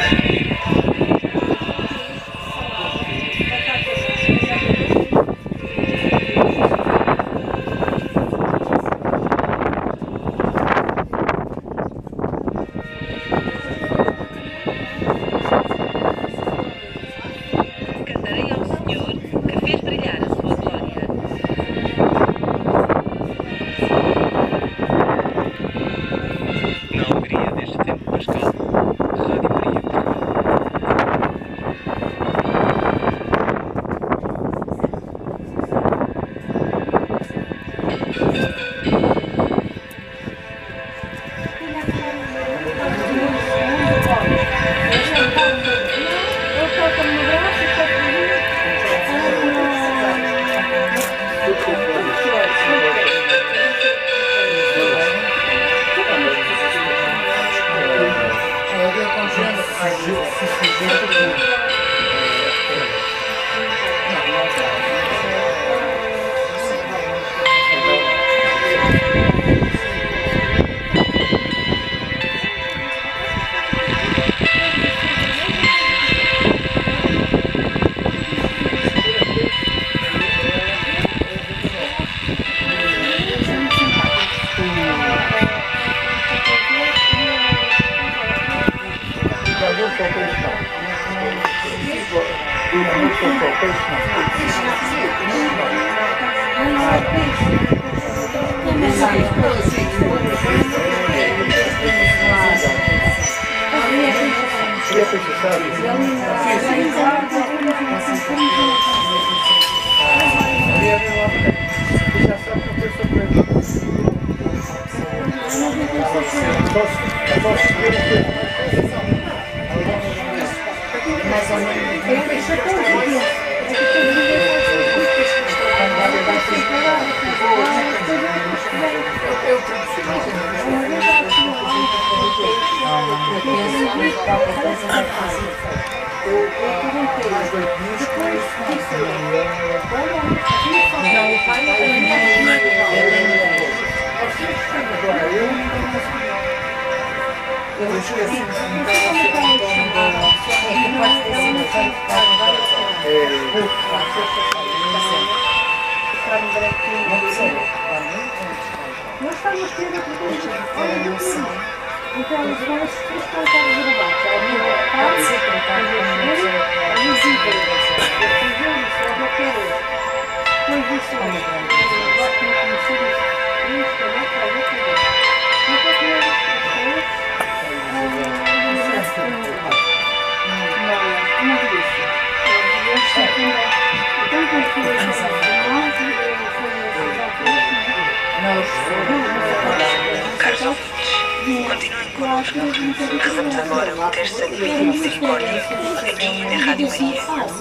Caros ouvintes, continuem connosco. Rezamos agora o terço da Divina Misericórdia aqui na Rádio Maria.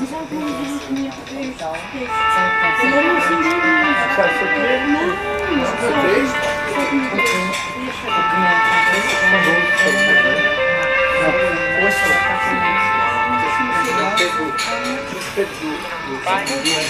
Pai,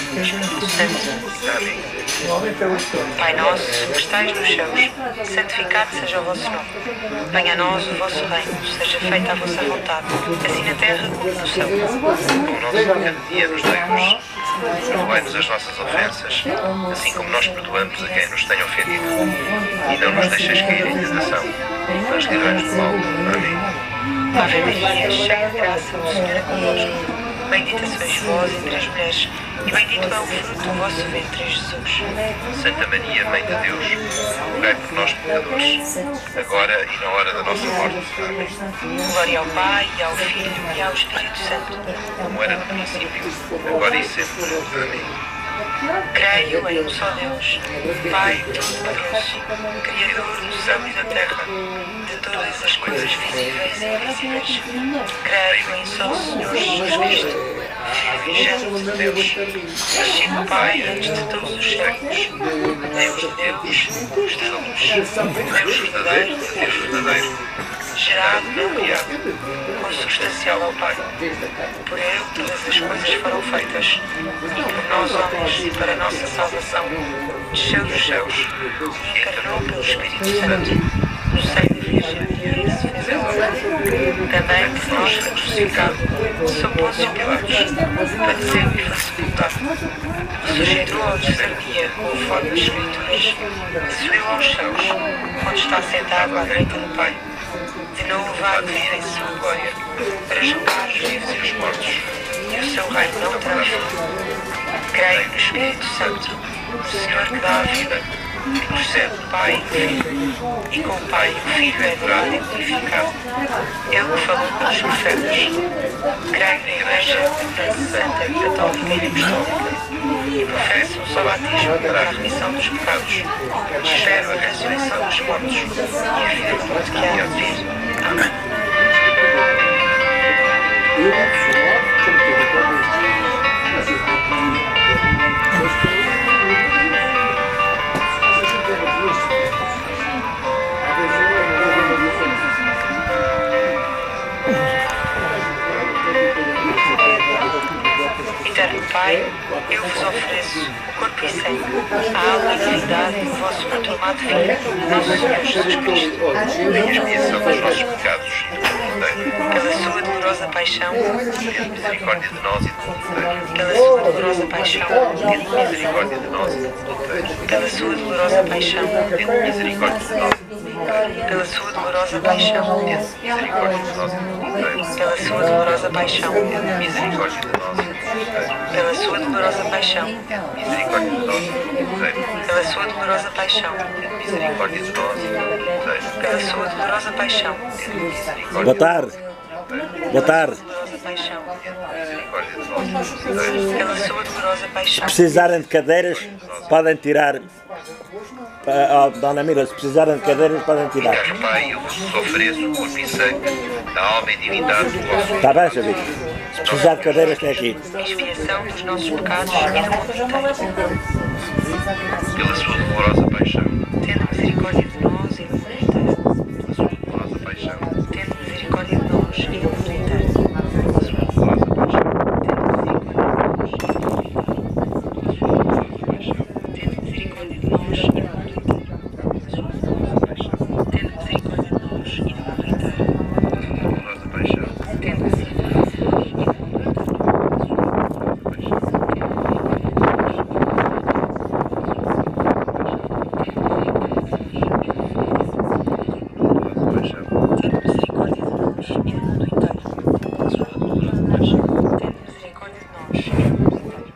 Pai nosso, que estais nos céus, santificado seja o vosso nome. Venha a nós o vosso reino, seja feita a vossa vontade, assim na terra como no céu. O nosso cada dia nos dai hoje. Perdoai-nos as nossas ofensas, assim como nós perdoamos a quem nos tem ofendido. E não nos deixeis cair em tentação, mas livrai-nos do mal. Amém. Ave Maria, cheia de graça, o Senhor é convosco. Bendita sois vós entre as mulheres, e bendito é o fruto do vosso ventre, Jesus. Santa Maria, Mãe de Deus, rogai por nós pecadores, agora e na hora da nossa morte. Amém. Glória ao Pai, e ao Filho, e ao Espírito Santo. Como era no princípio, agora e sempre. Amém. Creio em um só Deus, Pai Todo-Poderoso, Criador do céu e da terra, de todas as coisas visíveis e invisíveis. Creio em um só Senhor Jesus Cristo, Filho de Deus, nascido Pai antes de todos os séculos, Deus de Deus, luz da luz, Deus verdadeiro, gerado, não criado, consubstancial ao Pai. Por Ele todas as coisas foram feitas, e por nós homens, para a nossa salvação, desceu dos céus e encarnou pelo Espírito Santo, no seio da Virgem Maria, se fez homem. Também por nós foi crucificado, sob Pôncio Pilatos, padeceu e foi sepultado. Ressuscitou ao terceiro dia, conforme as Escrituras, subiu aos céus, onde está sentado à direita do Pai. De novo vai vir em sua glória, para julgar os vivos e os mortos, e o seu reino não terá fim. Creio no Espírito Santo, o Senhor que dá a vida, que procede do Pai e do Filho, e com o Pai o Filho é adorado e glorificado. Ele que falou pelos profetas. Creio na Igreja Santa e Católica e Apostólica, e professo um só batismo para a remissão dos pecados. Espero a ressurreição dos mortos e a vida do mundo que há de vir. Amém. Eterno Pai, eu vos ofereço o corpo e sangue, a alma e a divindade do vosso muito amado Filho, nosso Senhor Jesus Cristo, em expiação dos nossos pecados e do mundo inteiro. pela sua dolorosa paixão, Tende misericórdia de nós e do mundo inteiro. pela sua dolorosa paixão, Tende misericórdia de nós e do mundo inteiro. pela sua dolorosa paixão, Tende misericórdia de nós e do mundo inteiro. pela sua dolorosa paixão, Tende misericórdia de nós e do mundo inteiro. pela sua dolorosa paixão, Tende misericórdia de nós e do mundo inteiro. pela sua dolorosa paixão, Misericórdia de nós e do mundo inteiro. pela sua dolorosa paixão, Tende misericórdia de nós e do mundo inteiro. pela sua dolorosa paixão, Tende misericórdia Boa tarde. Boa tarde. dolorosa paixão, misericórdia de nós e do mundo inteiro. pela sua dolorosa paixão, Precisarem de cadeiras, podem tirar. Dona Mira, se precisarem de cadeiras, podem tirar. Eterno Pai, eu vos ofereço o corpo e sangue, a alma e divindade do vosso Está bem, Xavier? Se precisar de cadeiras, tem aqui. expiação dos nossos pecados e do mundo inteiro. pela sua dolorosa paixão. Tende misericórdia de nós e do mundo inteiro. Pela sua dolorosa paixão. Tende misericórdia de nós e do mundo inteiro. Pela sua dolorosa paixão. Tende misericórdia de nós e do mundo inteiro. Tende misericórdia de nós e do mundo inteiro. Dolorosa paixão. Tende misericórdia de nós e do mundo inteiro. Dolorosa paixão. Tende misericórdia de nós e do mundo inteiro. Pela sua dolorosa paixão. Tende misericórdia de nós e do mundo inteiro.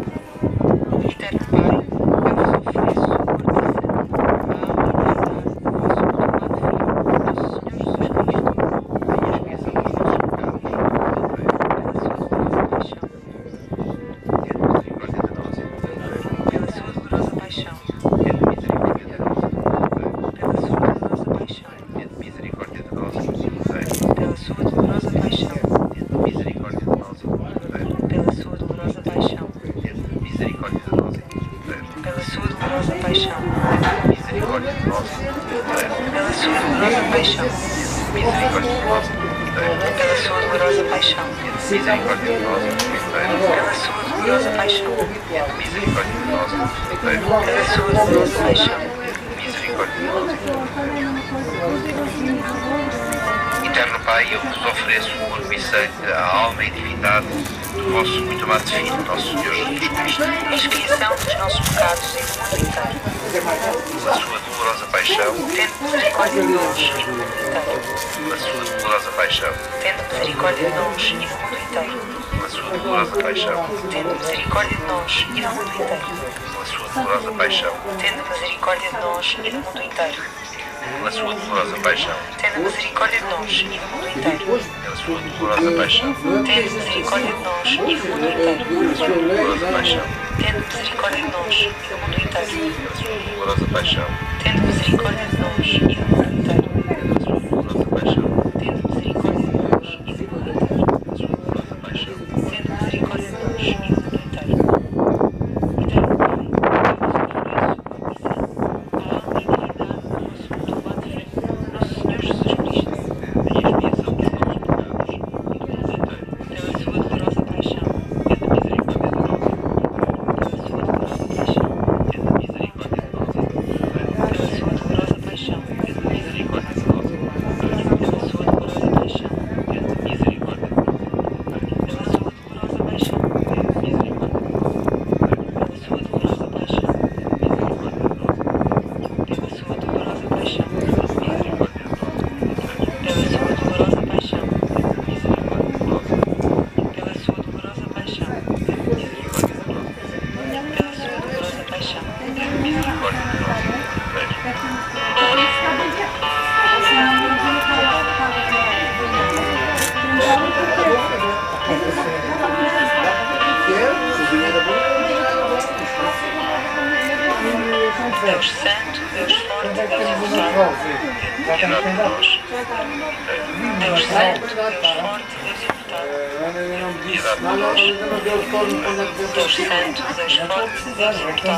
Eterno Pai, eu vos ofereço o corpo e sangue, a alma e a divindade do vosso muito amado Filho, nosso Senhor Jesus Cristo, em expiação dos nossos pecados, pela sua dolorosa paixão, Tende misericórdia de nós e do mundo inteiro. pela sua dolorosa paixão, Tende misericórdia de nós e do mundo inteiro. pela sua dolorosa paixão, Tende misericórdia de nós e do mundo inteiro. pela sua dolorosa paixão, Tende misericórdia de nós e do mundo inteiro. pela sua dolorosa paixão, Tende misericórdia de nós e do mundo inteiro. pela sua dolorosa paixão, Tende misericórdia de nós e do mundo inteiro. pela sua dolorosa paixão, Misericórdia de nós e do mundo inteiro. pela sua dolorosa paixão, Misericórdia de nós e do mundo inteiro. pela sua dolorosa paixão, Misericórdia de nós e do mundo inteiro. pela sua dolorosa paixão. Misericórdia de nós e do mundo inteiro. Eterno Pai, eu vos ofereço o corpo e sangue, a alma e divindade do vosso muito amado Filho, nosso Senhor Jesus Cristo, Expiação dos nossos pecados e do mundo inteiro. pela sua dolorosa paixão. Tende misericórdia de nós e do mundo inteiro. Pela sua dolorosa paixão. Tende misericórdia de nós e do mundo inteiro. Pela sua dolorosa paixão. Tende misericórdia de nós e do mundo inteiro. Pela sua dolorosa paixão. Tende misericórdia de nós e do mundo inteiro. Pela sua dolorosa paixão. Tende misericórdia de nós e do mundo inteiro. Pela sua dolorosa paixão. Tende misericórdia de nós e do mundo inteiro. Pela sua dolorosa paixão. Tende misericórdia de nós e do mundo inteiro. Pela sua dolorosa paixão. Tende misericórdia de nós e do mundo inteiro. Pela sua dolorosa paixão. Tende misericórdia de nós e do mundo inteiro. Pela sua dolorosa paixão. Tende misericórdia de nós e do mundo inteiro. Eterno Pai, eu vos ofereço a alma e divindade do vosso muito amado Filho, nosso Senhor Jesus Cristo, em expiação dos nossos pecados e do mundo inteiro. Pela sua dolorosa paixão, Tende misericórdia de nós. pela sua dolorosa paixão, Tende misericórdia de nós. pela sua dolorosa paixão, Tende Deus Santo, Deus Forte, Deus Imortal, piedade de nós, Deus Santo, Deus Forte, Deus Imortal, piedade de nós, Deus Santo, Deus Forte, Deus Imortal.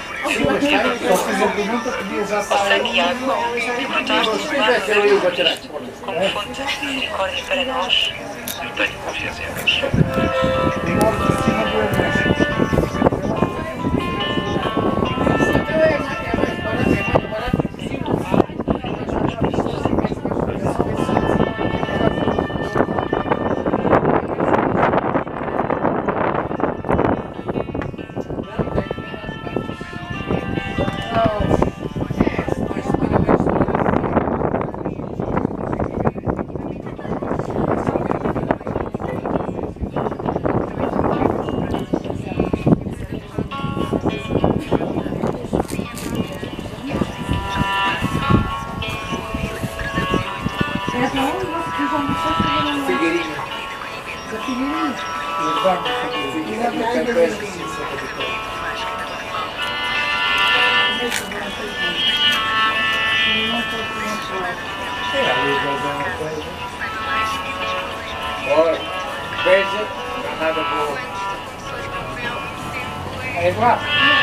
Ó sangue e água, que brotaste do mar do Cristo, como fonte de misericórdia para nós, eu tenho confiança em Deus. Veja, nada boa. É igual.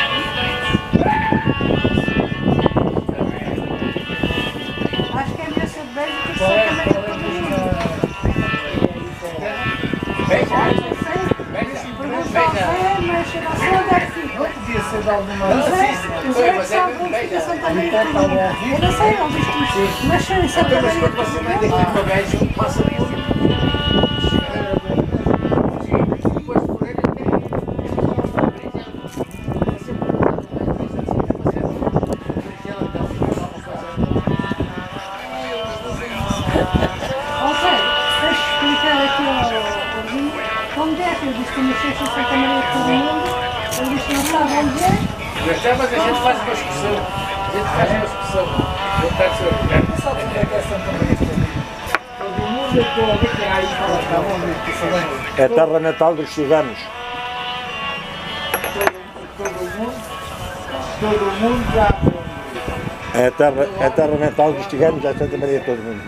Acho que é minha cerveja que só também mas cheiração daqui. Não podia ser de alguma Os outros são alguns que são também eu não sei onde mas são em Santa Mas Maria quando você vai daqui para o gajo, passa por... Onde é que eu disse que não sei se Santa Maria de todo mundo? Eu disse que não sabe onde é. Mas a gente faz uma excursão. A gente faz uma excursão. Eu quero saber. Não sabe onde é que é Santa Maria de todo mundo? Todo mundo eu estou a ver que aí fala da onde É a terra natal dos ciganos. Todo mundo já... É a terra natal dos ciganos, é a Santa Maria de todo mundo.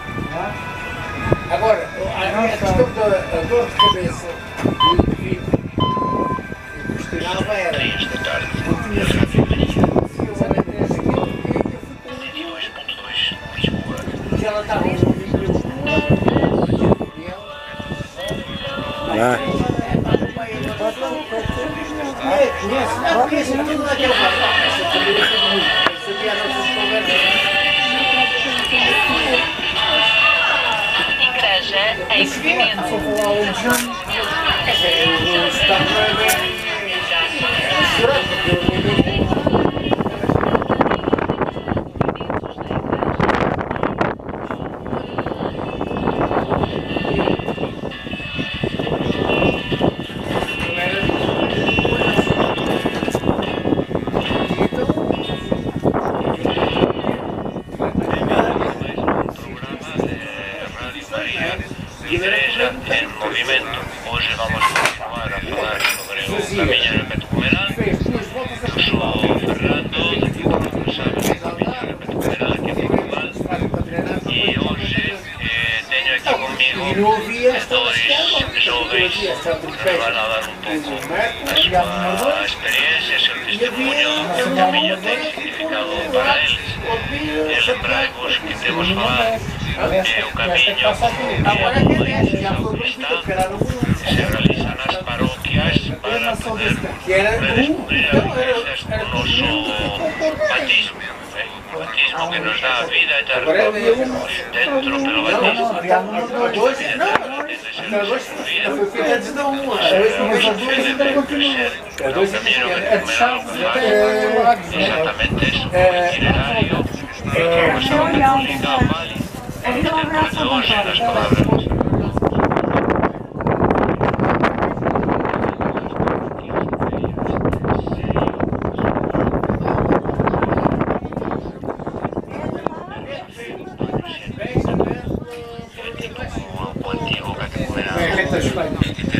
Agora, a questão da dor de cabeça do indivíduo que questionava era... 3 da tarde, tinha sido Lisboa. já ela estava um vídeo Ah, conhece tudo naquela parte. Sabia as nossas conversas. Igreja em movimento. Igreja em movimento. Hoje vamos continuar a falar sobre o caminho neocatecumenal. Eu sou Fernando, daqui do responsável do caminho neocatecumenal aqui em Portugal. E hoje tenho aqui comigo dois jovens que nos vão dar um pouco a sua experiência, seu testemunho do que o caminho tem significado para eles. E lembrai-vos que temos falado que o caminho como uma cristã se realiza nas paróquias para poder redescobrir a igreja o nosso batismo. O batismo que nos dá a vida eterna. Dentro pelo batismo, o caminho exatamente es un itinerario que comunica mal dentro de hoy en las palabras.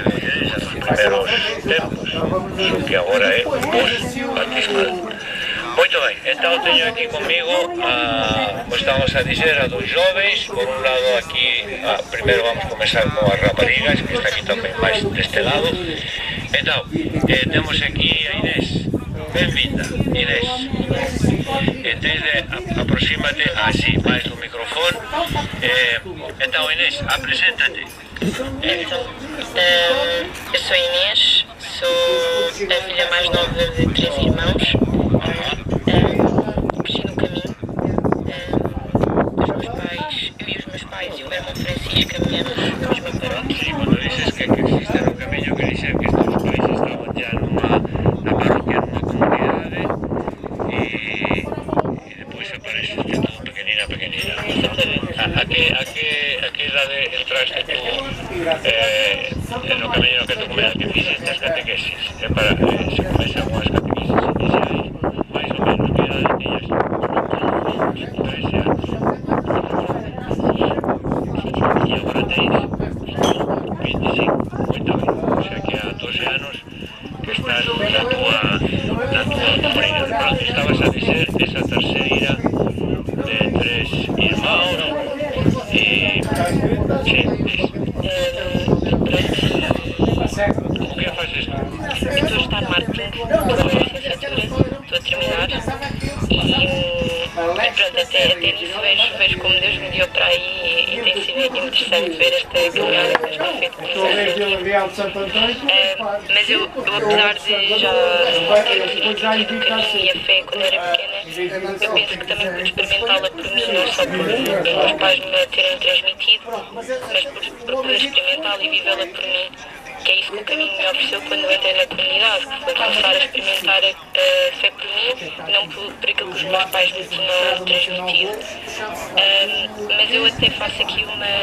Primeros tempos, lo que ahora es post-batismal. Muito bem, então tenho aqui comigo, como estamos a dizer, a dois jovens. Por um lado aqui, primeiro vamos começar com as raparigas, que está aqui também mais deste lado. Então, temos aqui a Inés. Bem-vinda, Inés. Entende? Aproxima-te assim mais do microfone. Então, Inés, apresenta-te. Então, eu sou Inês, sou a filha mais nova de 3 irmãos. Cresci no caminho. Os meus pais, eu e os meus pais e o meu irmão Francisco caminhamos na mesma paróquia. Sim, quando dizes que cresciste no caminho, quer dizer que os teus pais estavam já na paróquia, numa comunidade, e depois apareceste tu pequenina. A que idade entraste tu no caminho que fizeste as catequesis? Para se começam com as catequesis iniciais, mais ou menos que idade tinhas? 13 anos. E agora tens 25, muito bem. O sea que há 12 anos que estás na tua comunidade. Pronto, estavas a dizer esa terceira de 3 irmãos e... Sim, diz. O que fazes tu? Eu estou a estudar marketing, estou a licenciatura, estou a terminar e pronto, até nisso vejo como Deus me deu para aí e tem sido interessante ver esta caminhada que nos tem feito. Mas eu, apesar de já ter sentido o caminho e a fé quando era pequena, eu penso que também pude experimentá-la por mim, não só por meus pais me terem transmitido, mas por poder experimentá-la e vivê-la por mim. Que é isso que o caminho me ofereceu quando eu entrei na comunidade, que foi começar a experimentar a fé por mim, não por aquilo que os meus pais me tinham transmitido. Mas eu até faço aqui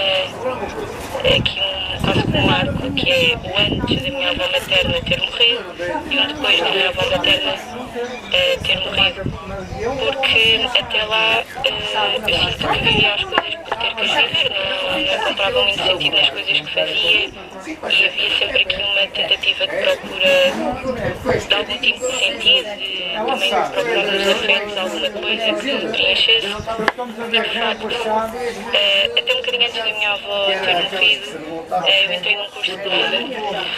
quase que um marco, que é o antes da minha avó materna ter morrido e o depois da minha avó materna ter morrido. Porque até lá eu sinto que vivia as coisas por ter que as viver, não encontrava muito sentido nas coisas que fazia e havia sempre aqui uma tentativa de procura de algum tipo de sentido, também de procurar nos afetos alguma coisa que me preenchesse. E de facto, até um bocadinho antes da minha avó ter morrido, eu entrei num curso de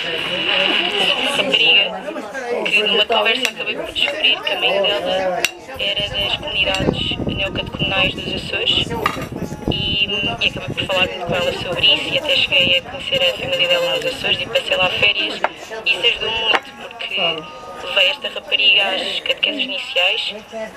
rapariga, que numa conversa acabei por descobrir que a mãe dela era das comunidades neocatecumenais dos Açores e acabei por falar muito com ela sobre isso e até cheguei a conhecer a família dela nos Açores e passei lá férias e isso ajudou muito porque levei esta rapariga às catequeses iniciais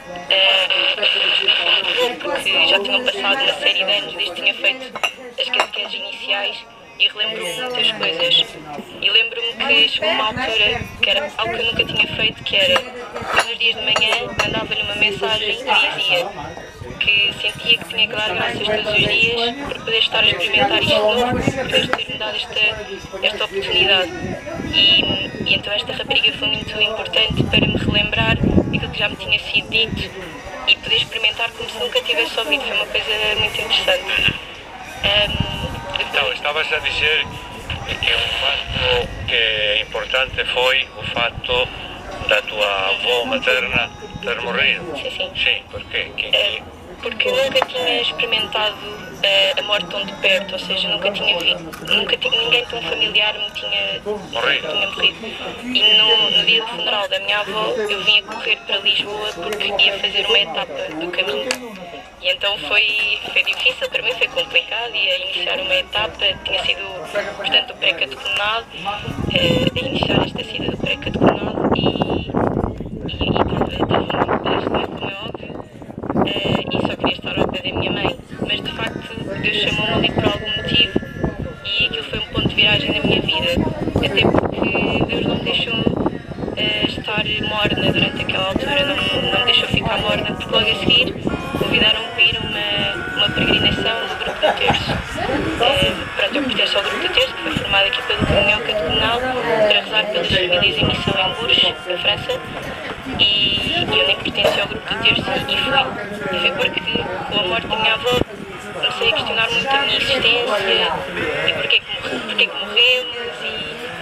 porque já tinham passado uma série de anos desde que tinha feito as catequeses iniciais e relembro-me muitas coisas. E lembro-me que chegou uma altura que era algo que eu nunca tinha feito, que era, todos os dias de manhã, mandava-lhe uma mensagem e dizia que sentia que tinha que dar graças todos os dias por poder estar a experimentar isto de novo, por poder ter-me dado esta oportunidade. E então esta rapariga foi muito importante para me relembrar aquilo que já me tinha sido dito e poder experimentar como se nunca tivesse ouvido. Foi uma coisa muito interessante. Então, estavas a dizer que um fato que é importante foi o fato da tua avó materna ter morrido. Sim. Sim, porquê? Porque nunca tinha experimentado a morte tão de perto, ou seja, ninguém tão familiar me tinha morrido. E no dia do funeral da minha avó, eu vinha correr para Lisboa porque ia fazer uma etapa do caminho. E então foi difícil, para mim foi complicado, ia iniciar uma etapa, tinha sido, portanto, o pré-catecumenado, a iniciar esta saída do pré-catecumenado e estava muito triste, como é óbvio, e só queria estar ao pé da minha mãe. Mas de facto Deus chamou-me ali por algum motivo e aquilo foi um ponto de viragem na minha vida, até porque Deus não me deixou estar morna durante aquela altura, não me deixou ficar morna, porque logo a seguir convidaram-me para ir a uma peregrinação do grupo do Terço. Pronto, eu pertenço ao grupo do Terço, que foi formado aqui pelo Caminhão Catecumenal, para rezar pelas famílias em missão em Bourges, na França, e eu nem pertenci ao grupo do Terço e fui. E fui porque, com a morte da minha avó, comecei a questionar muito a minha existência e porque é que morremos e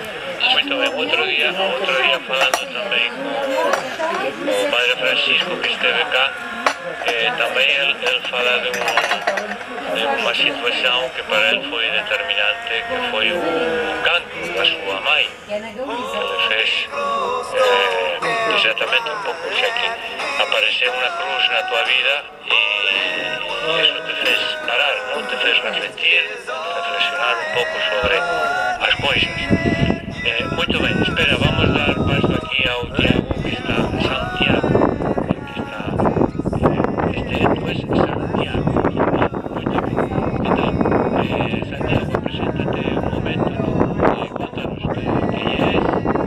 Muito bem, outro dia falando também com o Padre Francisco que esteve cá, também ele fala de uma situação que para ele foi determinante, que foi o cancro da sua mãe. Ele fez exatamente um pouco já que apareceu uma cruz na tua vida e isso te fez parar, não te fez refletir, reflexionar um pouco sobre as coisas. Muito bem, espera, vamos dar paso aqui ao Tiago, que está Santiago, que está, tu és Santiago, muito bem. Então, Santiago, apresenta-te um momento, conta-nos quem és,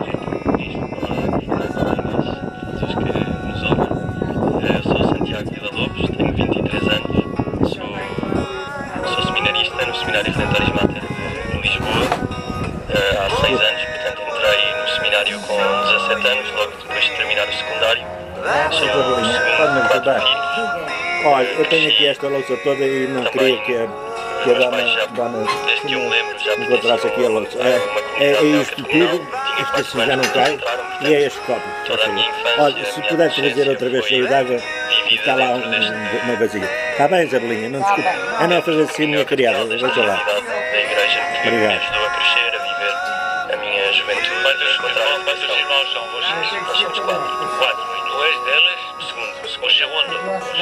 todos que nos ouvem. Eu sou Santiago Vila Lobos, tenho 23 anos, sou seminarista no Seminário Redentor Mater de Lisboa. Há 6 anos, portanto, entrei no seminário com 17 anos, logo depois de terminar o secundário. Sou o segundo de 4 filhos. Olha, eu tenho aqui esta louça toda e não queria que a dona desde que eu me lembro, já encontrasse aqui a louça. É isto tudo, isto já não cai, e é este copo. Olha, se puder trazer outra vez cheio de água, está lá uma vazia. Está bem, Isabelinha, não desculpe. É não fazer assim, minha criada, veja lá. Da igreja que me ajudou a crescer, a viver a minha juventude. Quantos irmãos são vocês? Nós somos 4. 4. E tu és deles? O segundo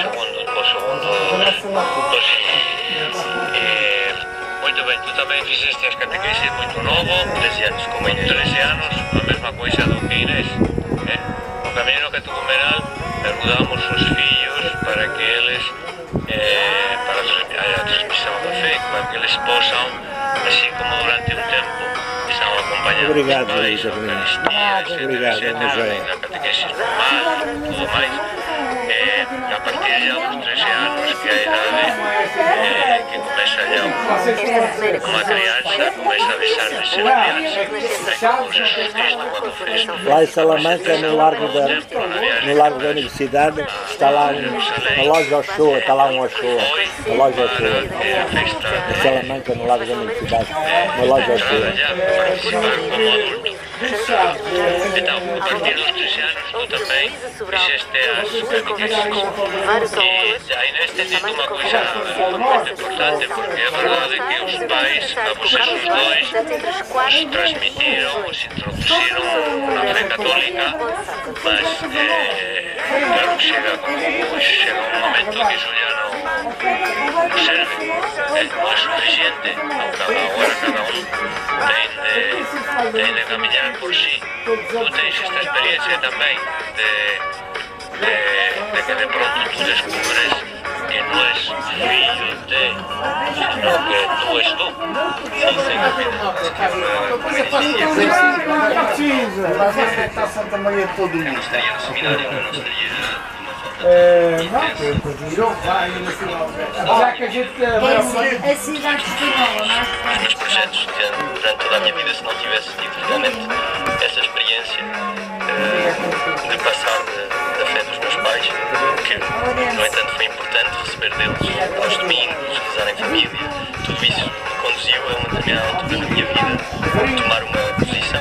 dos irmãos. Muito bem, tu também fizeste as catequeses muito novo? 13 anos, como a Inês. 13 anos, a mesma coisa do que Inês. No caminho catucumenal, ajudamos os filhos para que eles, para a transmissão da fé, para que eles possam, assim como durante um tempo, estão acompanhando Obrigado, os pais, Isabelinha. Obrigado, José. a catequeses normal, tudo mais. A partir já dos 13 anos, que é a idade que começa já uma criança, começa a deixar de ser criança. Como Jesus Cristo, quando fez Lá em Salamanca, no Largo da Universidade, está lá uma loja Ochoa, está lá um Ochoa, a loja Ochoa. Em Salamanca, no Largo da Universidade, uma loja Ochoa. Então, a partir dos 13 anos, tu também fizeste as catequeses. E aí neste tem uma coisa muito importante, porque é verdade que os pais, a vocês os dois, os transmitiram, os introduziram na fé católica, mas, claro, chega um momento que isso já não serve, não é suficiente. Agora cada um tem de caminhar por si. Tu tens esta experiência também de que de pronto tu descubres que não és filho de, sino que tu és tu. Está Santa Maria de todo mundo. Estaria no seminário, não estaria Já que a gente A cidade espanhola, os meus projetos durante toda a minha vida, se não tivesse tido realmente essa experiência de passar da fé dos meus pais, que no entanto foi importante receber deles aos domingos, rezar em família, tudo isso me conduziu a uma determinada altura da minha vida tomar uma posição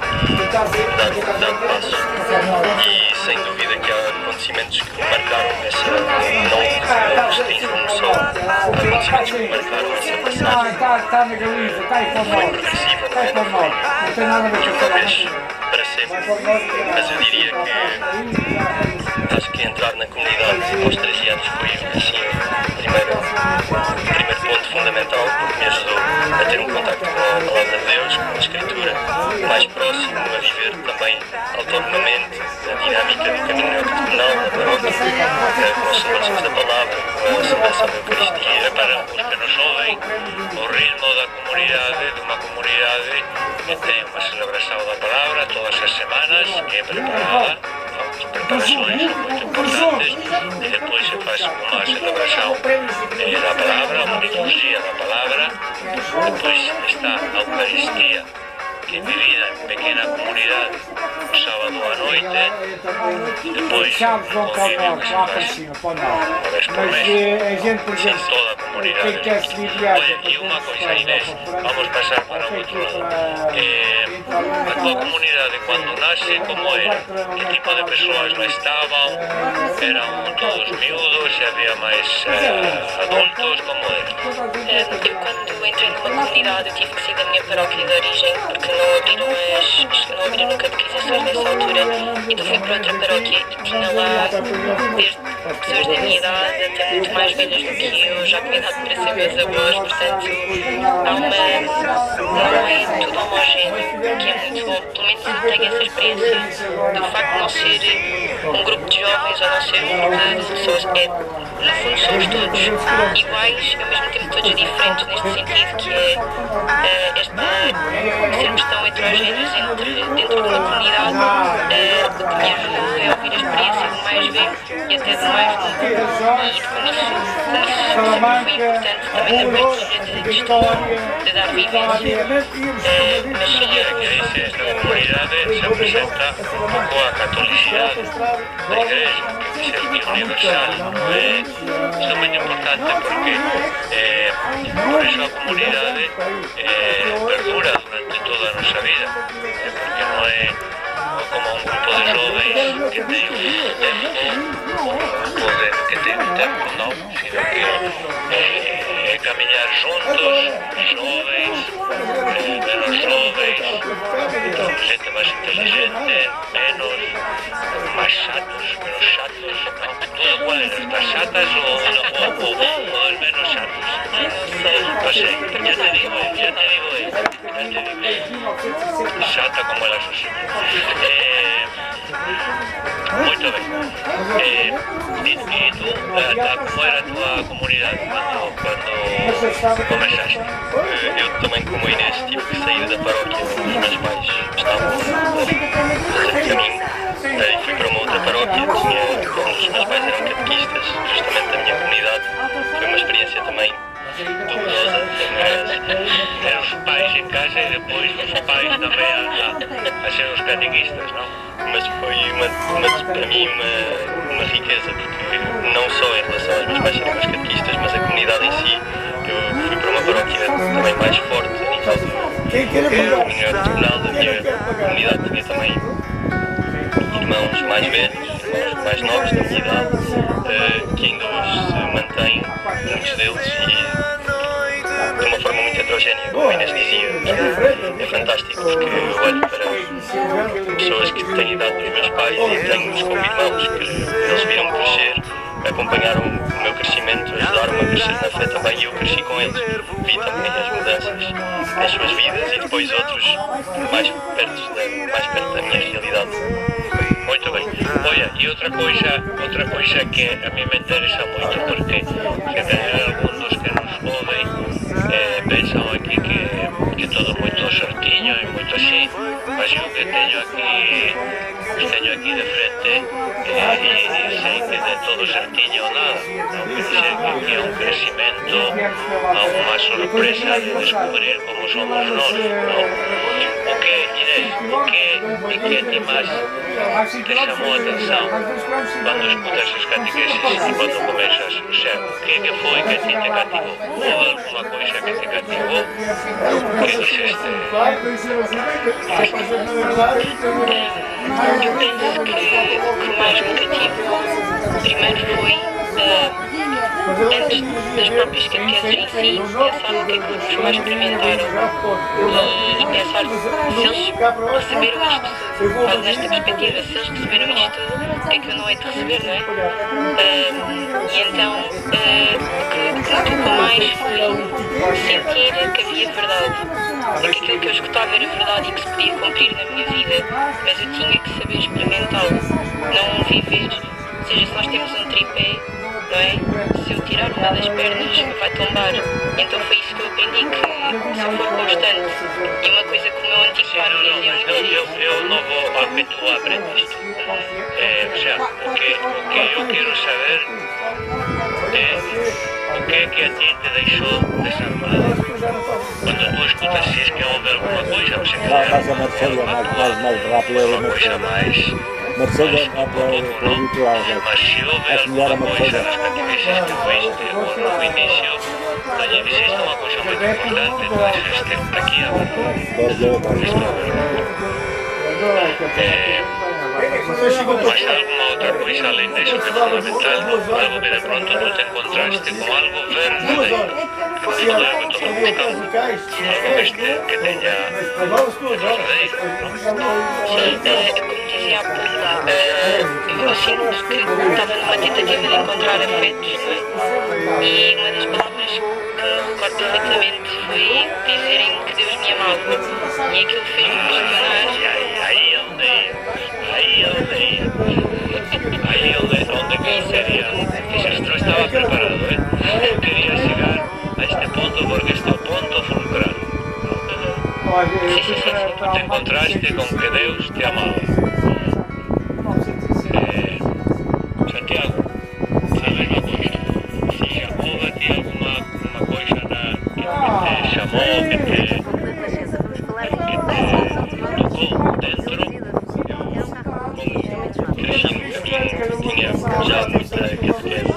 e dar passos. E sem dúvida que há acontecimentos que marcaram essa, não restringam só acontecimentos que marcaram essa passagem. está na Galiza, está aí para nós. Progressiva, Está aí para nós. Não tem nada a ver com uma vez isso. para sempre. Mas eu diria que acho que entrar na comunidade aos 13 anos foi assim o primeiro ponto fundamental, porque me ajudou a ter um contacto com a palavra de Deus, com a Escritura, mais próximo, a viver também autonomamente a dinâmica do caminho neocatecumenal, da paróquia, com as celebrações da palavra, com a celebração da Eucaristia. Para os que nos ouvem, o ritmo da comunidade, de uma comunidade que tem uma celebração da palavra todas as semanas, que é preparada, as preparações são muito importantes, e depois se faz uma celebração da palavra, uma liturgia da palavra, depois está a Eucaristia, que é vivida em pequena comunidade, no sábado à noite, depois Chaves vão para o convívio norte, que se lá para faz cima, para o norte. uma vez por Mas mês, a gente, por em exemplo, toda a comunidade. comunidade. Oye, e unha coisa, Inés, vamos pasar para o outro lado. A tua comunidade, cando nace, como era? Que tipo de persoas non estaban? Eran todos miúdos, e había máis adultos, como era? Eu, quando entrei numa comunidade, eu tive que sair da minha paróquia de origem porque não abriram catequizações nessa altura. Então fui para outra paróquia e tinha lá desde pessoas da minha idade até muito mais velhas do que eu, já com idade para ser meus avós, portanto não é tudo homogéneo, que é muito bom. Pelo menos eu tenho essa experiência do facto de não ser um grupo de jovens ou não ser um grupo de pessoas. No fundo somos todos iguais, ao mesmo tempo todos diferentes, neste sentido que sermos tão heterogéneos dentro de uma comunidade. O que me ajudou é ouvir a experiência do mais velho e até do mais novo. E como isso sempre foi importante também na partilha de história, de dar vivência. Mas sim, Que esta comunidade se apresenta un pouco a catolicidade da Igreja, que é universal, non é? Isto é moi importante porque por iso a comunidade perdura durante toda a nosa vida, porque non é como un grupo de jovens que ten un tempo, que ten un tempo, non? Sino que camiñar juntos, jovens, menos jovens, xente máis inteligente, menos, máis chatos, menos chatos, non? Todo igual, estas chatas ou os menos chatos? Non sei, ya te digo, chata como elas son. Moito ben. E tú, como era a tua comunidade cando começaste? Eu também, como a Inês, tive que sair da paróquia onde os meus pais estavam a fazer caminho e fui para uma outra paróquia onde os meus pais eram catequistas, justamente da minha comunidade. Foi uma experiência também duvidosa, mas Eram os pais em casa e depois os pais também a ser os catequistas, não? mas foi para mim uma riqueza, porque não só em relação aos meus pais serem meus catequistas, mas a comunidade em si. Eu fui para uma paróquia também mais forte a nível do final da minha comunidade. Tinha também irmãos mais velhos, irmãos mais novos da minha idade, que ainda hoje se mantêm, muitos deles, e de uma forma muito heterogénea, como a Inês dizia. É fantástico, porque eu olho para pessoas que têm a idade dos meus pais e tenho-os como irmãos, que eles viram-me crescer, acompanharam o meu crescimento, ajudaram-me a crescer na fé também, e eu cresci com eles. Vi também as mudanças nas suas vidas e depois outros mais perto da minha realidade. Muito bem. Olha, e outra coisa que a mim me interessa muito, porque se calhar alguns dos que nos ouvem pensam aqui que todo muito certinho e muito assim, mas eu que os tenho aqui de frente e sei que de todo certinho nada, não quer dizer que é um crescimento, uma surpresa de descobrir como somos nós, não? O que, Inês, o que a ti mais te chamou a atenção quando escutas as catequeses e quando começas? O sea, o que foi que a ti te cativou? Houve alguma coisa que te cativou? Que dixeste? Eu penso que o que mais me cativou primeiro foi antes das próprias catequeses em si, pensar no que é que os mais experimentaram e pensar se eles receberam isto tudo, faz nesta perspectiva, se eles receberam isto tudo, o que é que eu não hei de receber, não é? E então o que me tocou mais foi sentir que havia verdade, porque aquilo que eu escutava era verdade e que se podia cumprir na minha vida, mas eu tinha que saber experimentá-lo, não viver, ou seja, se nós temos um tripé, não é? Se eu tirar uma das pernas vai tombar. Então foi isso que eu aprendi, que se eu for constante e uma coisa que o meu antigo pai dizia, eu não vou a que tu aprendiste. O sea, o que eu quero saber é o que é que a ti te deixou desarmado. Quando tu escutas se é que houve alguma coisa, ou se Mas a Marcelo é mais rápido. uma coisa mais Mercedes é para o litoral. Mas se houve Acho melhor a alguma coisa Mercedes. nas cativências que tu viste no início, allí viste uma coisa muito importante, tu deixaste aqui a mas alguma outra coisa além disso que é fundamental, algo que de pronto tú te encontraste com algo verde de algo que todos buscamos, algo que tenha verdadeiro. Como dizia há pouco, eu sinto que estava numa tentativa de encontrar afetos, não é? E uma das palavras que recordo perfeitamente foi dizerem que Deus me amava. E aquilo fez-me questionar. Ahí donde que sería. Fíjate, no estaba preparado, ¿eh? Quería llegar a este punto porque este es el punto fulcral. Tú te encontraste con que Deus te amaba. Santiago, ¿sabes una cosa? Si houve aquí alguma coisa que te chamou, que te tocou dentro, cresci no caminho, tinha já muita catequese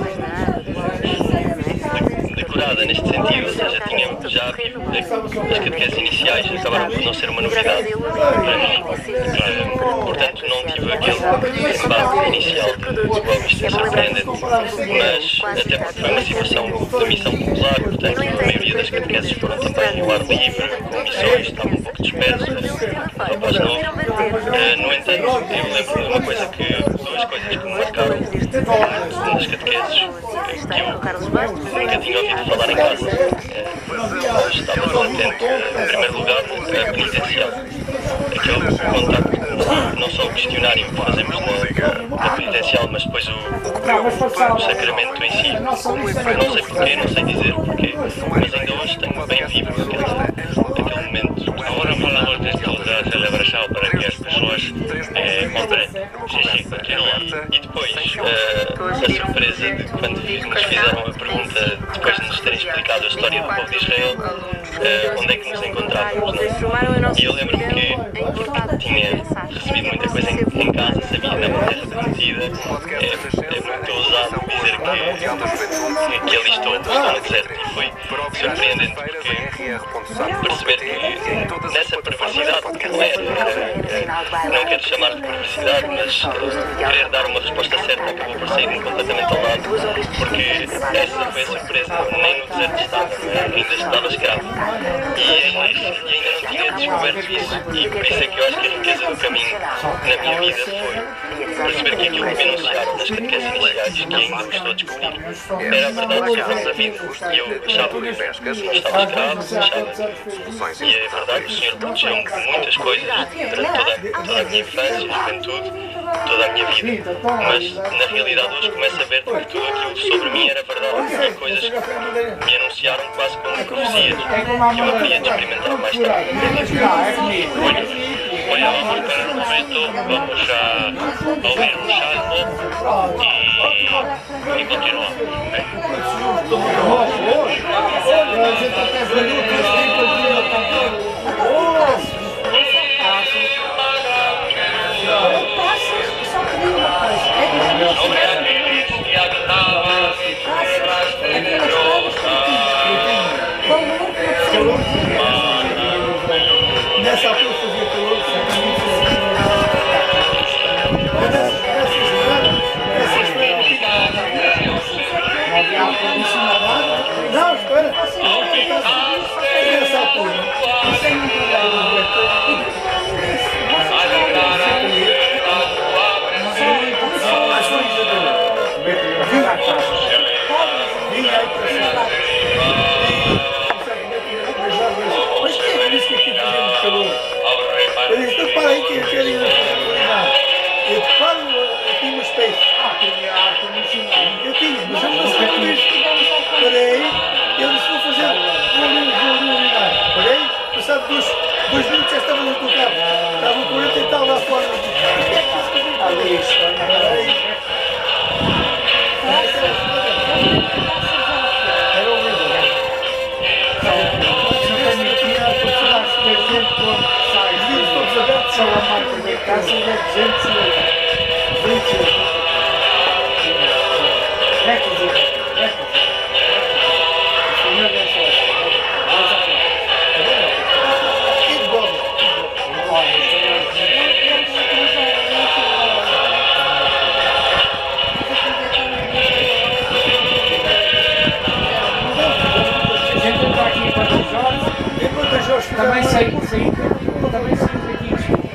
decorada neste sentido, ou seja, tinha já as catequeses iniciais acabaram por não ser uma novidade para mim, portanto não tive aquele base inicial de existência independente, mas até porque foi uma situação da missão popular, portanto a maioria das catequeses foram também ao ar livre, com missões, estavam um pouco dispersos, rapaz novo. No entanto, eu lembro de uma coisa duas coisas que me marcaram nas catequeses, que eu nunca tinha ouvido falar em casa. Estava atento, em primeiro lugar, a penitencial. Aquele contacto, não só o questionário que fazemos na penitencial, mas depois o sacramento em si. Não sei porquê, não sei dizer porquê, mas ainda hoje tenho bem vivo aquele momento. Agora falamos disto da celebração para que as pessoas compreendam. Sim, continua. E depois, a surpresa de quando nos fizeram a pergunta, depois de nos terem explicado a história do povo de Israel, onde é que nos encontrávamos, não é? E eu lembro-me que tinha recebido muita coisa em casa, sabia na terra prometida, é muito ousado dizer que ali estou no deserto, e foi surpreendente porque perceber que nessa perversidade, que não quero chamar de perversidade, mas querer dar uma resposta certa acabou por sair completamente ao lado, porque essa foi a surpresa, nem no deserto estava, ainda estava escravo, e ainda não tinha descoberto isso, e por isso é que eu acho que a riqueza do caminho na minha vida foi perceber que aquilo que me anunciaram nas catequeses iniciais, que ainda me estou a descobrir, era a verdade sobre a vida, e eu achava que não estava escravo, achava, e é verdade que o Senhor protegeu-me de muitas coisas durante toda a minha infância, juventude, toda a minha vida, mas na realidade hoje começo a ver que tudo aquilo sobre mim era verdade, e coisas que me anunciaram quase como profecias, que eu haveria de experimentar mais tarde. Bueno, vamos para el momento, vamos a oír un salmo y continuamos. Nessa altura fazia calor, não, espera. Nessa altura. Eu disse, então para aí que eu quero ir na comunidade. Eu te falo, eu tinha uma espécie. Tinha arte emocional. Eu tinha, mas eu não sei por isso. Parei, eu disse, vou fazer, vou ligar. Parei, passado dois minutos já estava no teu carro. Estava 40 e tal lá fora. O que é que estás a fazer? Era horrível. Não permitia a pessoa se ver sempre. Os livros todos abertos são a marca da casa e é 200 euros. Também sei daqui.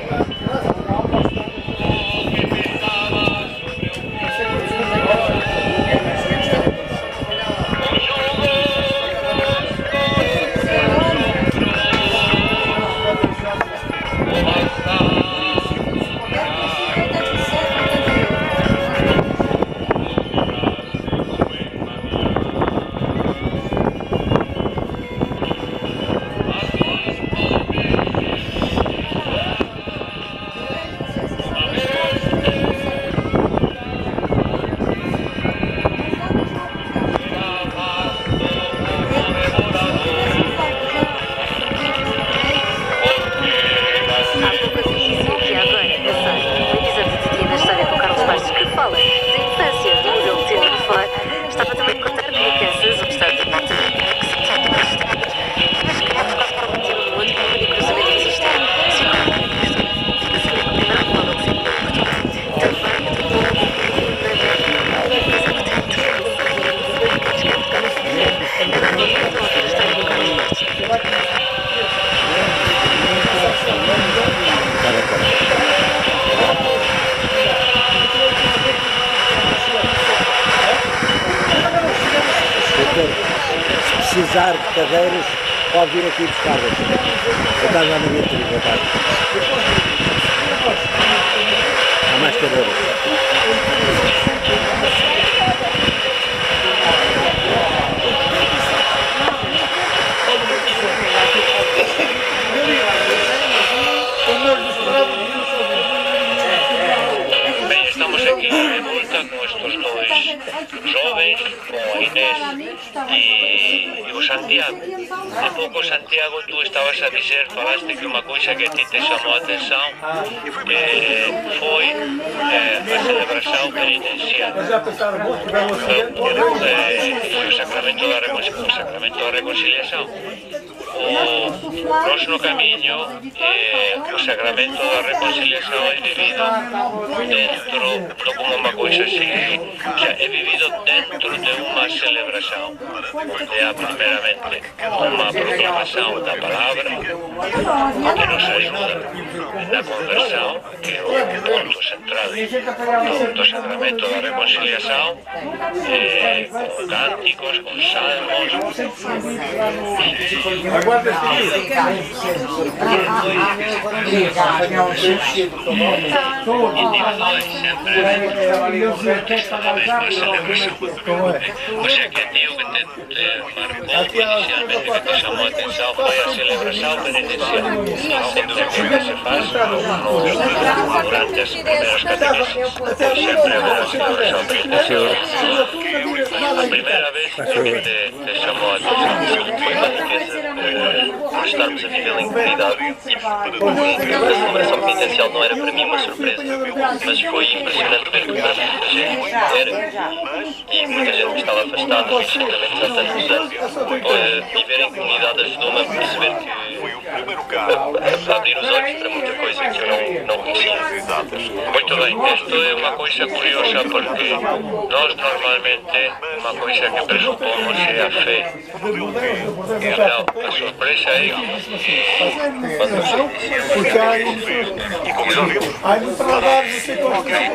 Se precisar de cadeiras, pode vir aqui buscar-las. Eu estava lá na minha tribo, há mais cadeiras. Bem, estamos aqui de volta com estes dois jovens, com a Inés e o Santiago. Há pouco, Santiago, tu estavas a dizer, falaste que uma coisa que a ti te chamou a atenção foi a celebração penitencial. Foi o sacramento da reconciliação. O próximo caminho, o sacramento da reconciliação é vivido dentro, não como uma coisa assim, é vivido dentro de uma celebração. É primeiramente uma proclamação da palavra que nos ajuda na conversão, que é o ponto central do sacramento da reconciliação, com cânticos, com salmos. O sea que digo que te marcou inicialmente, que te chamou a atenção, foi a celebração penitencial, sendo que se faz durante as primeiras catequeses, sempre a celebração penitencial. A primeira vez que te chamou a atenção foi uma riqueza por estarmos a viver em comunidade, e a celebração penitencial não era para mim uma surpresa, mas foi impressionante ver que muita gente era, e muita gente que estava afastada dos sacramentos há tantos anos. Viver em comunidade ajudou-me a perceber que a abrir os olhos para muita coisa que eu não conhecia. Muito bem, isto é uma coisa curiosa porque nós normalmente uma coisa que pressupomos é a fé. Então, a surpresa é porque há paladar de ser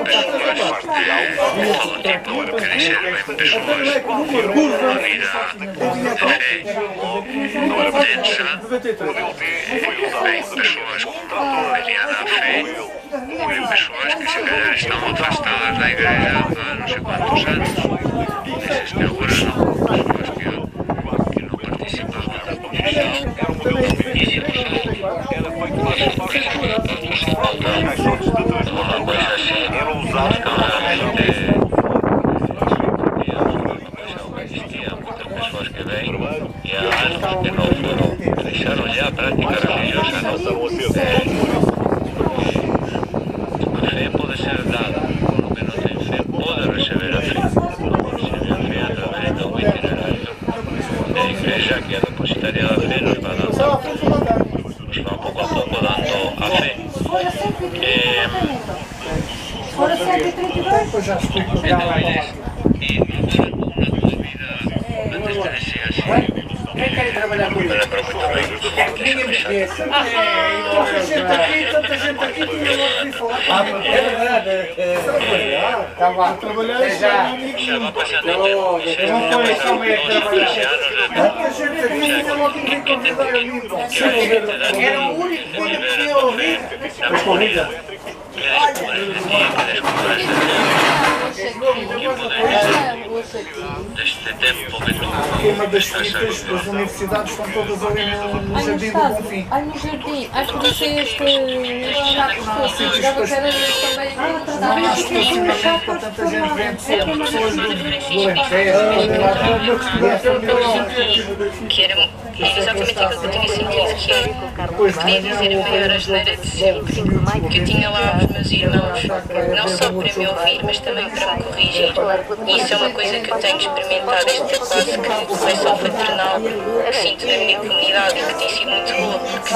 pessoas com mediana fé, pessoas que se calhar estão afastadas da igreja há não sei quantos anos, esses que agora não, pessoas que não participavam da confissão, e uma coisa assim, existia muitas pessoas que vêm e há anos que não foram, que deixaram já a prática religiosa, não. A fé pode ser dada Depois já explico o que ela Então, Inés, e agora como na tua vida antes de crescer assim, Quem quer trabalhar com isso? Lembra muito bem do que Ninguém me conhece. tanta gente aqui, tu não ouvi falar. É verdade. Está lá. Trabalhar Já. já vai passando o tempo, você já vai passando 12 anos, Tanta gente aqui, tu não ouvi convidar a mim. Era o único que eu podia ouvir. na corrida, deste tempo que tu Uma das estás a fitas das universidades estão todas ali no Jardim do Bonfim. Ai, no jardim. Ai, por isso é este lugar que estou assim. Dava que era também Não há estacionamento para tanta gente, vem pessoas do Alentejo, Que era exatamente aquilo que eu tinha sentido, que é, queria dizer a maior asneira de sempre, que eu tinha lá os meus irmãos, não só para me ouvir, mas também para me corrigir. E isso é uma coisa que eu tenho experimentado, esta quase que reflexão fraternal que sinto na minha comunidade e que tem sido muito boa, porque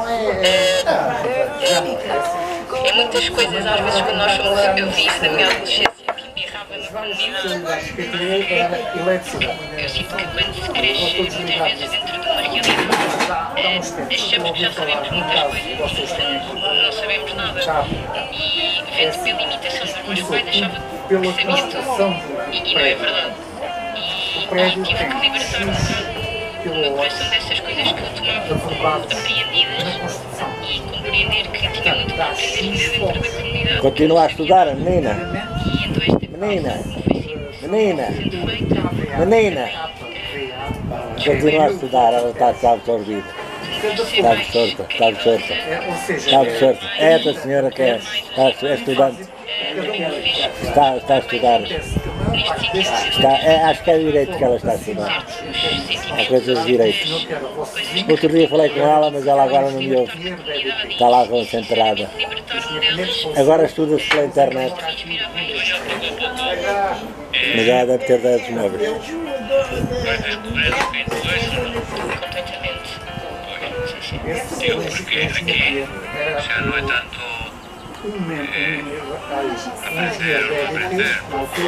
em muitas coisas, às vezes, quando nós somos, eu vi isso na minha adolescência, que embirrava na comunidade. Eu sinto que quando se cresce, muitas vezes dentro de uma realidade, achamos que já sabemos muitas coisas, não sabemos nada. E vendo pela imitação dos meus pais, achava que sabia tudo. E não é verdade. E tive que libertar um bocado o meu coração dessas coisas que eu tomava como apreendidas e compreender que tinha muito para aprender ainda dentro da comunidade. Continua a estudar, a menina? E então esta Menina, foi menina, sendo feita. menina. Continua a estudar, ela está absorvida. Está absorta, está absorta. Está absorta. É esta senhora que é estudante. Está a estudar. Acho que é direito que ela está a estudar. Há coisas de direito. Outro dia falei com ela, mas ela agora não me ouve. Está lá concentrada. Agora estuda-se pela internet. Mas ela deve ter dados móveis. vais descobrir o que tu és ou não? Eu, porque aqui já não é tanto aprender ou aprender.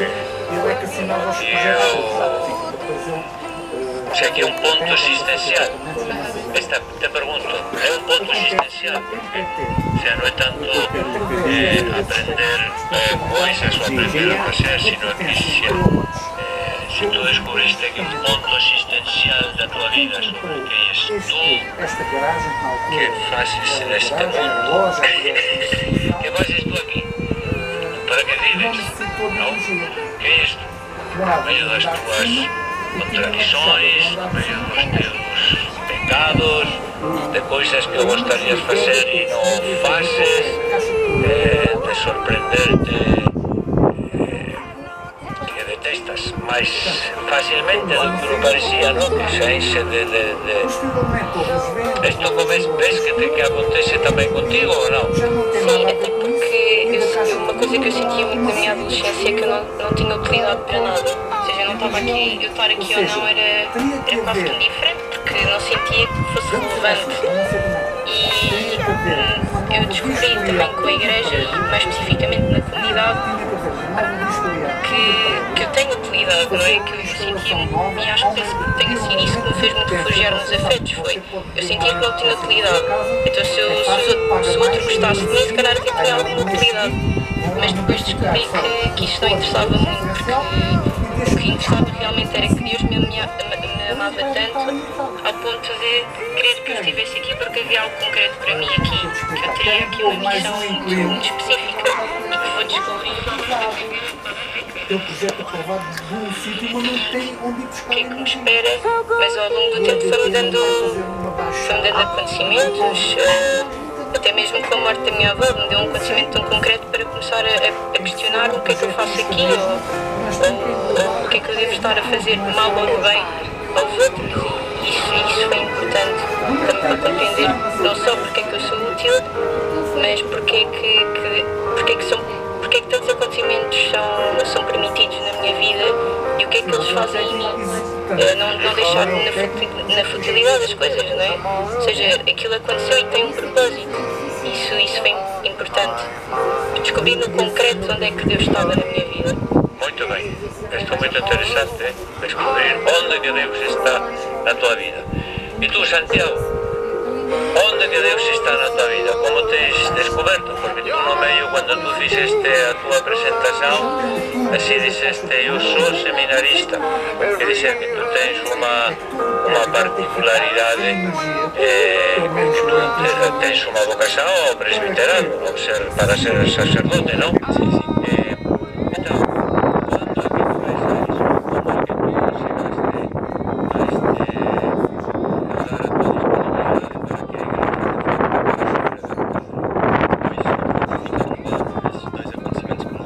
Já que é um ponto existencial. Te pergunto, é um ponto existencial. Já não é tanto aprender coisas ou aprender a fazer, sino que se tu descubriste que um ponto existencial da tua vida sobre o que és tu, que fazes neste mundo, que fazes tu aqui, para que vives, não? Que és tu? No meio das tuas contradições, no meio dos teus pecados, de coisas que gostarias de fazer e não fazes, de surpreender-te, que detestas mais facilmente do que não parecia, não? Que se enche de... Isto ves que acontece também contigo ou não? Sim, até porque uma coisa que eu sentia muito na minha adolescência é que eu não tinha utilidade para nada. Ou seja, eu não estava aqui, eu estar aqui ou não era quase que indiferente, porque não sentia que fosse relevante. E eu descobri também com a igreja, e mais especificamente na comunidade, que eu tenho utilidade, não é? Que eu sentia, e acho que tenha sido isso que me fez muito refugiar nos afetos, foi, eu sentia que eu tinha utilidade. Então se o outro gostasse de mim, se calhar eu tinha alguma utilidade. Mas depois descobri que isto não interessava muito, porque o que interessava realmente era que Deus me amava tanto, ao ponto de querer que eu estivesse aqui porque havia algo concreto para mim aqui, que eu teria aqui uma missão muito específica e que vou descobrir. O projeto aprovado de um sítio, mas não tem onde ir buscar. O que é que me espera? Mas ao longo do tempo foi-me dando acontecimentos, até mesmo com a morte da minha avó, me deu um acontecimento tão concreto para começar a questionar o que é que eu faço aqui, ou o que é que eu devo estar a fazer de mal ou de bem aos outros. E isso foi importante também para compreender não só porque é que eu sou útil, mas porque é que tantos acontecimentos são permitidos na minha vida e o que é que eles fazem em mim. Não deixar na futilidade das coisas, não é? Ou seja, aquilo aconteceu e tem um propósito. Isso foi importante. Descobrir no concreto onde é que Deus estava na minha vida. Muito bem. Isto é muito interessante, descobrir onde que Deus está na tua vida. E tu, Santiago, onde que Deus está na tua vida? Como tens descoberto? Porque tu no meio, quando tu fizeste a tua apresentação, assim disseste, eu sou seminarista. Quer dizer que tu tens uma particularidade, que tu tens uma vocação ao presbiterado, para ser sacerdote, não? Então, quando é que foi isso? Como é que tu chegaste a dar a tua disponibilidade para que a Esses dois acontecimentos que me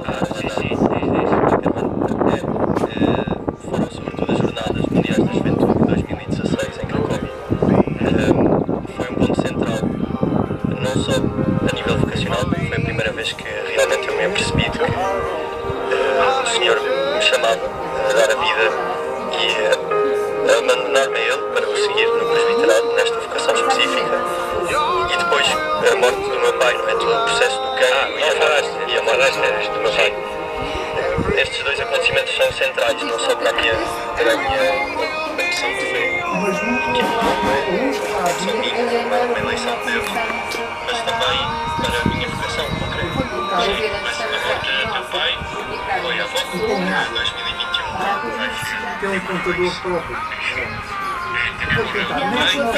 foram sobretudo as Jornadas Mundiais da Juventude de 2016 em Cracóvia. Foi um ponto central, não só a nível vocacional, porque foi a primeira vez que realmente eu me apercebi de que o Senhor me chamava a dar a vida e a abandonar-me a Ele para o seguir no presbiterado, nesta vocação específica. E depois a morte do meu pai, não é? Todo o processo do cancro e a morte do meu pai. Estes dois acontecimentos são centrais, não só para a minha opção de fé, que é uma eleição de Deus, mas também para a minha vocação concreta. Mas a morte do teu pai foi há pouco, em 2021. Tem um contador próprio. Vou tentar, nem se não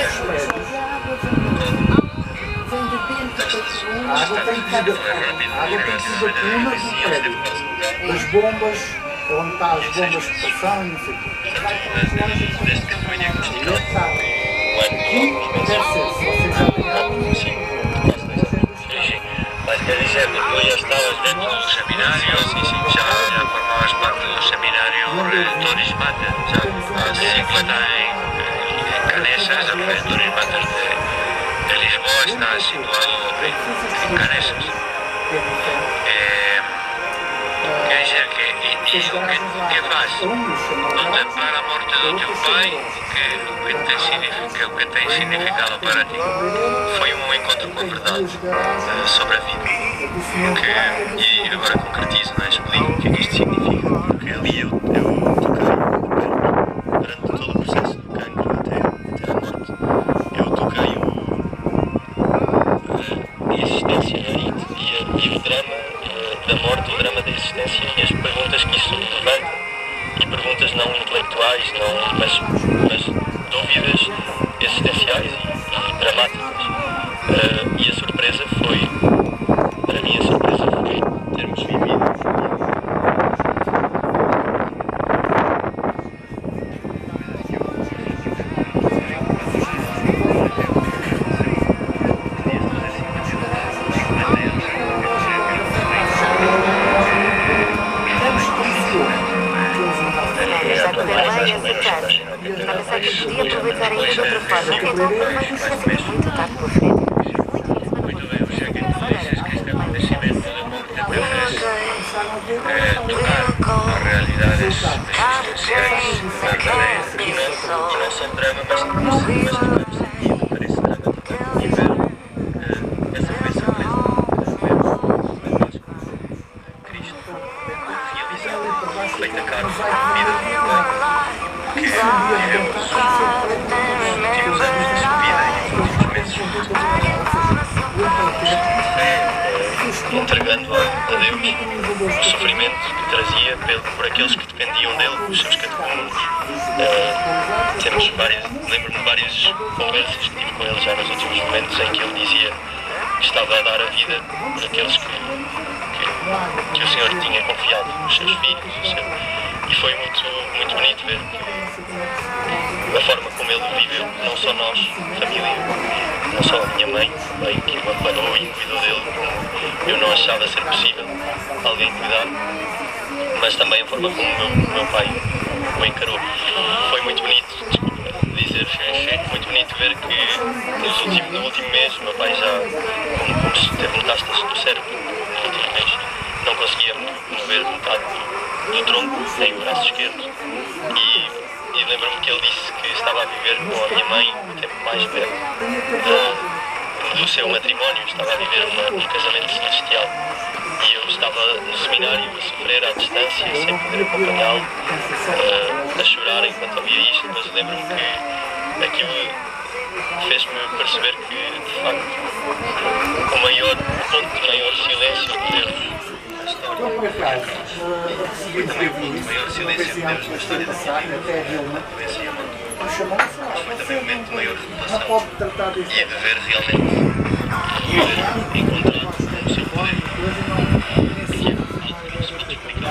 a água tem que ir da cuna do prédio. As bombas, onde está as bombas de pressão e não sei o quê. Desde que fui diagnosticado, Um ano e deve ser, se você já Mas quer dizer que tu já estavas dentro do seminário, já formavas parte do seminário Toris Mater, já a sigla em Canesas, a Toris Mater de Lisboa está situado em Canesas. Quer dizer que o que faz? Contemplar a morte do teu pai, o que tem significado para ti? foi um encontro com a verdade sobre a vida. E agora concretizo, não é? Explico o que é que isto significa. Porque ali eu toquei, durante todo o processo do cancro até a morte, eu toquei a existência e o drama da morte, o drama da existência e as perguntas que isso levanta. E perguntas não intelectuais, mas dúvidas existenciais e dramáticas. E a surpresa foi, para mim a surpresa foi termos vivido. Mas sei que podia aproveitar ainda de outra forma. Então, mas isso é sempre muito tarde para frente. Muito bem, o que dizes que este acontecimento da morte te fez tocar realidades existenciais verdaderas. E não só drama, mas também sentido para esse drama também. E ver essa foi a surpresa. Cristo realizado, feita carne, vida, que vivemos os últimos anos de sua vida e os últimos meses entregando a Deus o sofrimento que trazia por aqueles que dependiam dele, os seus catecúmenos. Lembro-me de várias conversas que tive com ele já nos últimos momentos em que ele dizia que estava a dar a vida por aqueles que o Senhor tinha confiado, os seus filhos. E foi muito bonito ver a forma como ele viveu, não só nós, família, não só a minha mãe, também, que o amparou e cuidou dele, como eu não achava ser possível alguém cuidar, mas também a forma como o meu pai o encarou. Foi muito bonito, desculpa dizer, muito bonito ver que no último mês o meu pai já, como se teve metástase do cérebro, no último mês, não conseguia mover metade do tronco, nem o braço esquerdo. E lembro-me que ele disse que estava a viver com a minha mãe o tempo mais breve do no seu matrimónio, estava a viver um casamento celestial. E eu estava no seminário a sofrer à distância, sem poder acompanhá-lo, a chorar enquanto ouvia isto, mas lembro-me que aquilo fez-me perceber que, de facto, o ponto de maior silêncio de Deus na história. Foi também o ponto de maior silêncio de Deus na história da minha vida, a doença e a morte. Mas foi também o momento de maior revelação e de ver realmente encontrado o seu poder. E é algo que não se pode explicar.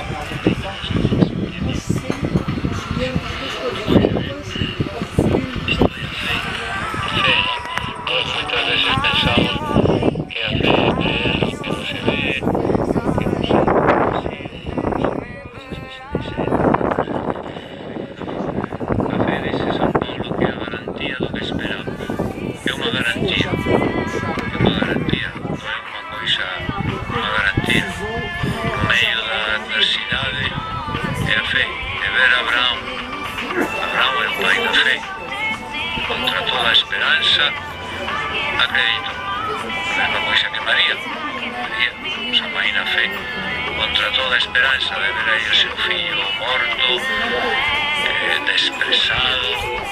Muchas veces pensamos que a fe es algo que no se ve, que no se a fe, dice San Paulo, que é a garantia do que esperamos. É uma garantia, não é uma coisa, uma garantia. No meio da adversidade é a fé, é ver Abraão. Abraão é o pai da fé. Contra toda a esperança, acredito. A mesma coisa que Maria, nossa mãe na fé, contra toda a esperança de ver aí o seu filho morto, desprezado,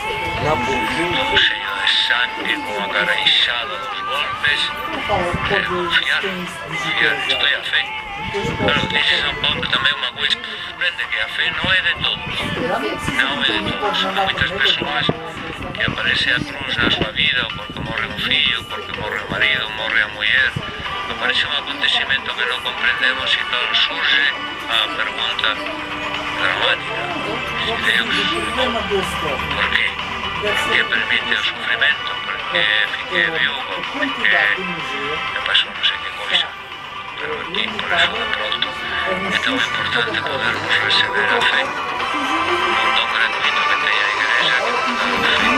todo cheio de sangue, com a cara inchada dos golpes, confiar, isto é a fé. Claro, dice São Paulo também uma coisa que surpreende, que a fé não é de todos, não é de todos. Há muitas pessoas que aparece a cruz na sua vida, porque morre um filho, porque morre o marido, morre a mulher, aparece um acontecimento que não compreendemos e então surge a pergunta dramática: se Deus é bom, por quê? Por que permite o sofrimento? Por que fiquei viúva? Por que me passou não sei que coisa? Pero aqui, por isso, de pronto, é tão importante podermos receber a fé, um dom gratuito que tem a Igreja, que nos dá a fé.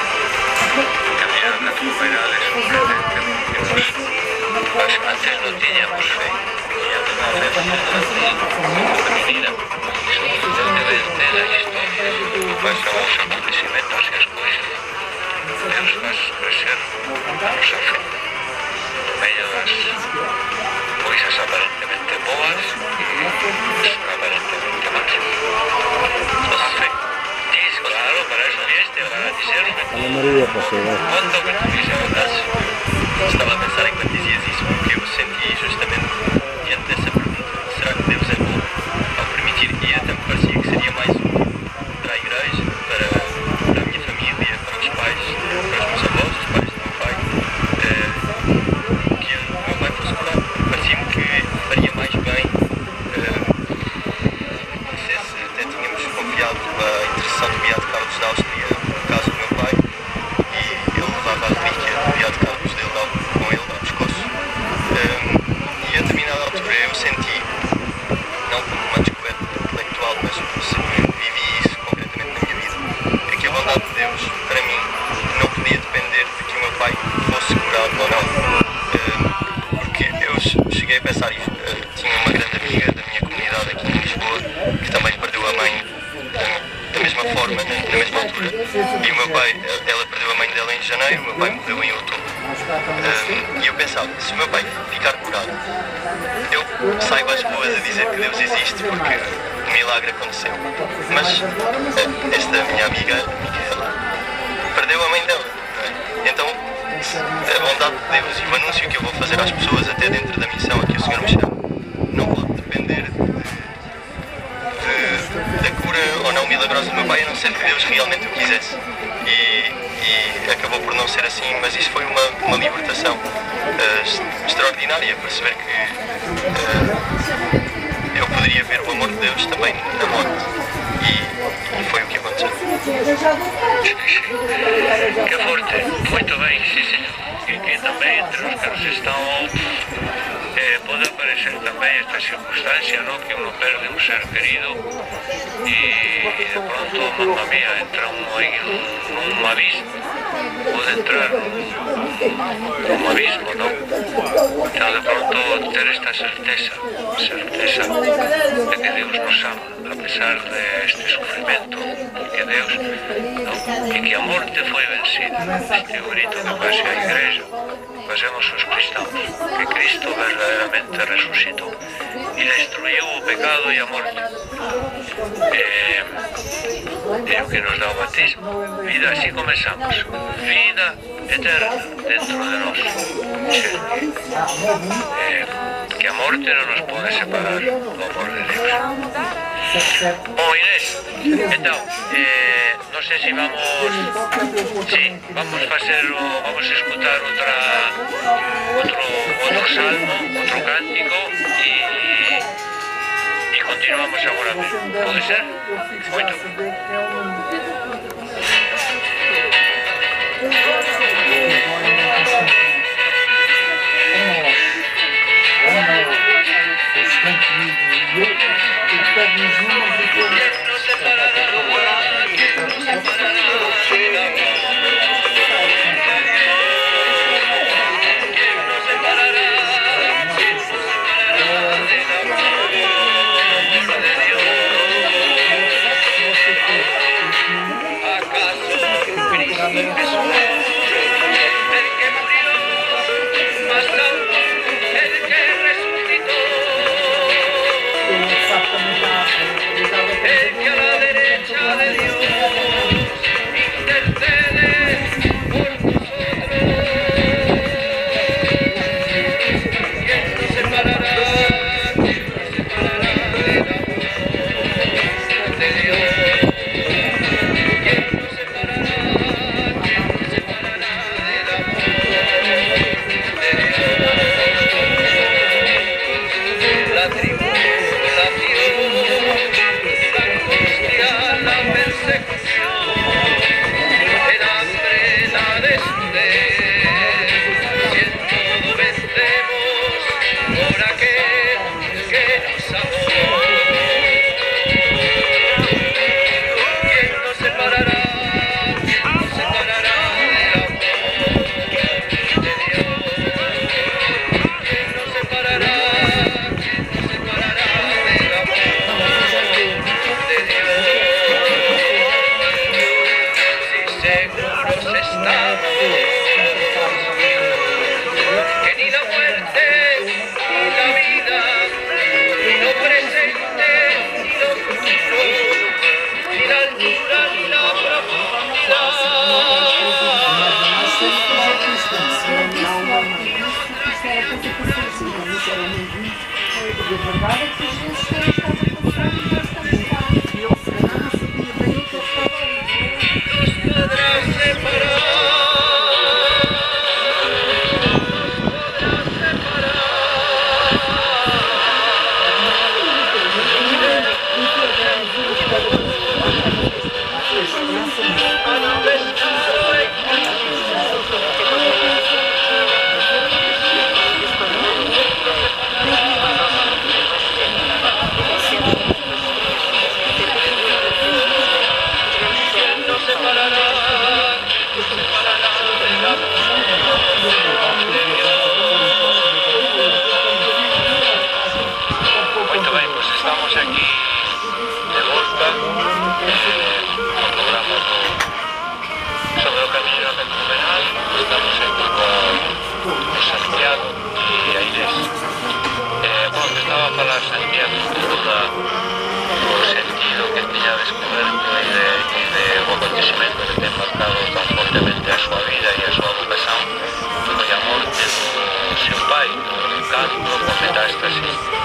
También la enfermedad es sorprendente porque antes no teníamos fe, teníamos una fe femenina. Desde la historia pasan los acontecimientos y las cosas, Deus faz crescer a nossa fé. No meio das coisas aparentemente boas e aparentemente más. Nossa fé. Claro, para eso vieste, para dizer-me quanto que tu fiz a verdade. Estava a pensar enquanto dizias isso, porque eu senti justamente diante dessa pergunta: será que Deus é bom ao permitir? E até me parecia que seria mais para a igreja, para a minha família, para os pais, para os meus avós, os pais do meu pai, que o meu pai fosse curado. Parecia-me que faria mais bem. Não sei se até tínhamos confiado a intercessão do Beato Carlos da Áustria no caso do meu pai, e ele levava a relíquia do Beato Carlos dele com ele ao pescoço. E a determinada altura eu senti, não como uma descoberta intelectual, mas vivi isso concretamente na minha vida, é que a bondade de Deus, para mim, não podia depender de que o meu pai fosse curado ou não. Porque eu cheguei a pensar isso. Tinha uma grande amiga da minha comunidade aqui em Lisboa que também perdeu a mãe da mesma forma, na mesma altura. E o meu pai, ela perdeu a mãe dela em janeiro, o meu pai morreu em outubro. E eu pensava, se o meu pai ficar curado, eu saio às ruas a dizer que Deus existe porque o milagre aconteceu. Mas esta minha amiga, Micaela, perdeu a mãe dela. Então, a bondade de Deus e o anúncio que eu vou fazer às pessoas, até dentro da missão a que o Senhor me chama, não pode depender da cura ou não milagrosa do meu pai, a não ser que Deus realmente o quisesse. E acabou por não ser assim, mas isso foi uma libertação extraordinária, perceber que eu poderia ver o amor de Deus também na morte. E foi o que aconteceu. Que forte, muito bem, sim senhor. Que também entre os que nos estão pode aparecer também esta circunstância, ¿no? Que uno perde un ser querido y de pronto, mamma mía, entra uno ahí en un abismo, puede entrar en un abismo, ¿no? Pero de pronto tener esta certeza de que Dios nos ama, a pesar de este sufrimiento, que Deus, ¿no? Y que a morte foi vencida, este grito que faz a Igreja, facemos os cristãos, que Cristo verdadeiramente resucitou e destruiu o pecado e a morte. É o que nos dá o batismo. Vida, así comenzamos. Vida eterna dentro de nós. Que a morte non nos pode separar do amor de Deus. Bom, Inés, então, non sei se vamos... Sí, vamos escutar outro salmo, outro cántico e continuamos agora mesmo. Pode ser? Moito. Foi a morte do seu pai, do canto, como metástase